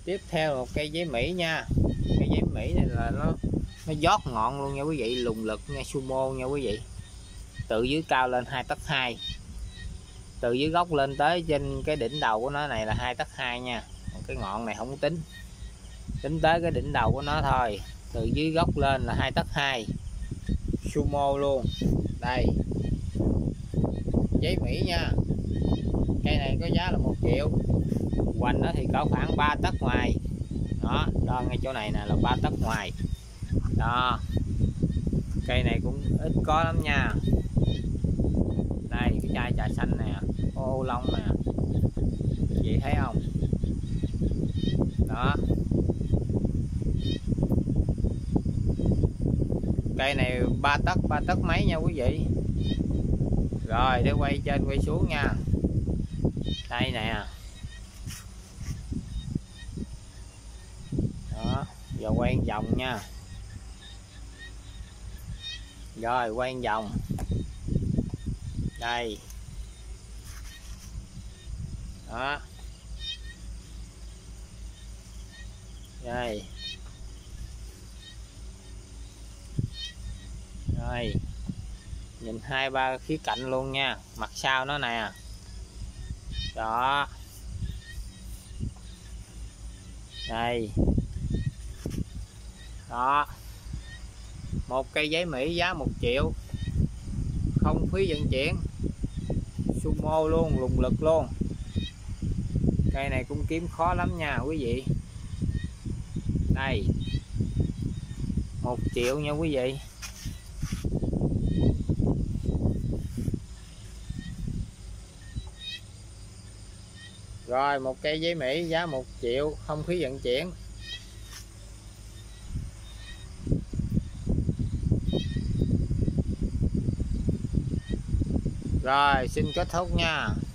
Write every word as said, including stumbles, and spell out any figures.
Tiếp theo một cây giấy Mỹ nha. Cây giấy Mỹ này là nó nó giót ngọn luôn nha quý vị, lùng lực nha, sumo nha quý vị. Từ dưới cao lên hai tấc hai, từ dưới gốc lên tới trên cái đỉnh đầu của nó này là hai tấc hai nha. Cái ngọn này không tính, tính tới cái đỉnh đầu của nó thôi. Từ dưới gốc lên là hai tấc hai, sumo luôn. Đây, giấy Mỹ nha. Cây này có giá là một triệu, hoành nó thì có khoảng ba tấc ngoài đó, đo ngay chỗ này nè là ba tấc ngoài đó. Cây này cũng ít có lắm nha. Đây cái chai trà xanh nè, ô long nè, chị thấy không đó. Cây này ba tấc, ba tấc mấy nha quý vị. Rồi để quay trên quay xuống nha. Đây nè đó, giờ quay vòng nha. Rồi quay vòng. Đây đó, đây rồi, nhìn hai ba khía cạnh luôn nha. Mặt sau nó nè đó, đây đó. Một cây giấy Mỹ giá một triệu, không phí vận chuyển, sumo luôn, lùng lực luôn. Cây này cũng kiếm khó lắm nha quý vị. Đây, một triệu nha quý vị. Rồi một cây giấy Mỹ giá một triệu, không phí vận chuyển. Rồi xin kết thúc nha.